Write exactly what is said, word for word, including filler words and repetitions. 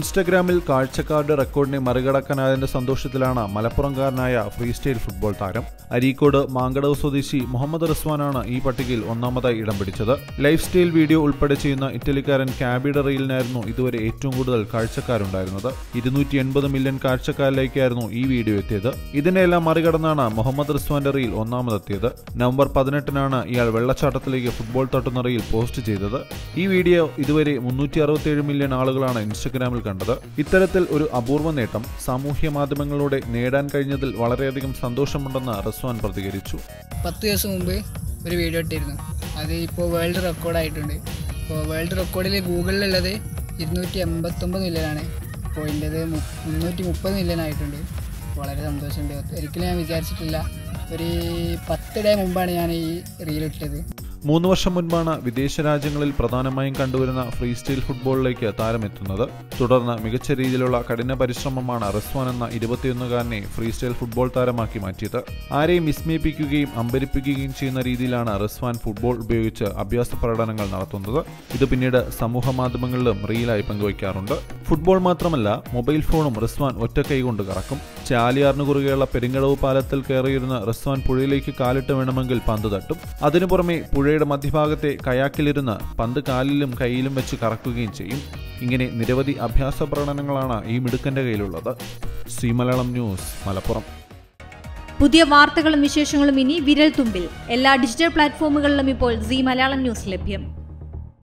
ഇൻസ്റ്റഗ്രാമിൽ കാഴ്ചക്കാരുടെ റെക്കോർഡിനെ മറികടക്കാനായതിന്റെ സന്തോഷത്തിലാണ് മലപ്പുറംകാരനായ free style football താരം. അരീക്കോട് മാങ്കടവ് സ്വദേശി മുഹമ്മദ് റിസ്വാനാണ് ഈ പട്ടികയിൽ ഒന്നാമതായി ഇടം പിടിച്ചത്. ലൈഫ് സ്റ്റൈൽ വീഡിയോ ഉൾപ്പെടെ ചെയ്യുന്ന ഇറ്റലിക്കാരൻ കാബിയുടെ റീലിനായിരുന്നു ഇതുവരെ ഏറ്റവും കൂടുതൽ കാഴ്ചക്കാരുണ്ടായിരുന്നത്. ഇരുന്നൂറ്റി എൺപത് മില്യൺ കാഴ്ചക്കാരിലേക്കായിരുന്നു ഈ വീഡിയോ എത്തിയത്. ഇതിനെല്ലാം മറികടന്നാണ് മുഹമ്മദ് റിസ്വാന്റെ റീൽ ഒന്നാമതെത്തിയത്. നവംബർ പതിനെട്ടിനാണ് ഇയാൾ വെള്ളച്ചാട്ടത്തിലേക്ക് ഫുട്ബോൾ തട്ടുന്ന റീൽ പോസ്റ്റ് ചെയ്തത്. ഈ വീഡിയോ ഇതുവരെ മുന്നൂറ്റി അറുപത്തിയേഴ് മില്യൺ ആളുകളാണ് ഇൻസ്റ്റഗ്രാമിൽ കണ്ടത്. ഇത്തരത്തിൽ ഒരു അപൂർവ നേട്ടം സാമൂഹ്യ മാധ്യമങ്ങളിലൂടെ നേടാൻ കഴിഞ്ഞതിൽ വളരെയധികം സന്തോഷമുണ്ടെന്ന് റിസ്വാൻ പ്രതികരിച്ചു. പത്ത് ദിവസം മുമ്പ് ഒരു വീഡിയോ ഇട്ടിരുന്നു. അത് ഇപ്പോൾ വേൾഡ് റെക്കോർഡായിട്ടുണ്ട്. ഇപ്പോൾ വേൾഡ് റെക്കോർഡിൽ ഗൂഗിളിലുള്ളത് ഇരുന്നൂറ്റി എൺപത്തൊമ്പത് മില്യനാണ്. ഇപ്പോൾ എൻ്റേത് മുന്നൂറ്റി മുപ്പത് മില്യൺ ആയിട്ടുണ്ട്. വളരെ സന്തോഷമുണ്ട്. ഒരിക്കലും ഞാൻ വിചാരിച്ചിട്ടില്ല. ഒരു പത്ത് ഡേ മുമ്പാണ് ഞാൻ ഈ റീലിട്ടത്. മൂന്ന് വർഷം മുൻപാണ് വിദേശ രാജ്യങ്ങളിൽ പ്രധാനമായും കണ്ടുവരുന്ന ഫ്രീ സ്റ്റൈൽ ഫുട്ബോളിലേക്ക് താരമെത്തുന്നത്. തുടർന്ന് മികച്ച രീതിയിലുള്ള കഠിന പരിശ്രമമാണ് റിസ്വാൻ എന്ന ഇരുപത്തിയൊന്നുകാരനെ ഫ്രീ സ്റ്റൈൽ ഫുട്ബോൾ താരമാക്കി മാറ്റിയത്. ആരെയും വിസ്മയിപ്പിക്കുകയും അമ്പരിപ്പിക്കുകയും ചെയ്യുന്ന രീതിയിലാണ് റിസ്വാൻ ഫുട്ബോൾ ഉപയോഗിച്ച് അഭ്യാസ പ്രകടനങ്ങൾ നടത്തുന്നത്. ഇത് പിന്നീട് സമൂഹ മാധ്യമങ്ങളിലും റീലായി പങ്കുവയ്ക്കാറുണ്ട്. ഫുട്ബോൾ മാത്രമല്ല, മൊബൈൽ ഫോണും റിസ്വാൻ ഒറ്റ കൈകൊണ്ട് കറക്കും. ചാലിയാറിന് കുറുകെയുള്ള പെരിങ്ങടവ് പാലത്തിൽ കയറിയിരുന്ന റിസ്വാൻ പുഴയിലേക്ക് കാലിട്ട് വേണമെങ്കിൽ പന്ത് തട്ടും. അതിനു പുറമെ പുഴയുടെ മധ്യഭാഗത്തെ കയാക്കിലിരുന്ന് പന്ത് കാലിലും കൈയിലും വെച്ച് കറക്കുകയും ചെയ്യും. ഇങ്ങനെ നിരവധി അഭ്യാസ പ്രകടനങ്ങളാണ് ഈ മിടുക്കന്റെ കയ്യിലുള്ളത്. Zee Malayalam news, Malappuram. പുതിയ വാർത്തകളും വിശേഷങ്ങളും ഇനി വിരൽ തുമ്പിൽ. എല്ലാ ഡിജിറ്റൽ പ്ലാറ്റ്ഫോമുകളിലും ഇപ്പോൾ സീ മലയാളം ന്യൂസ് ലഭ്യം.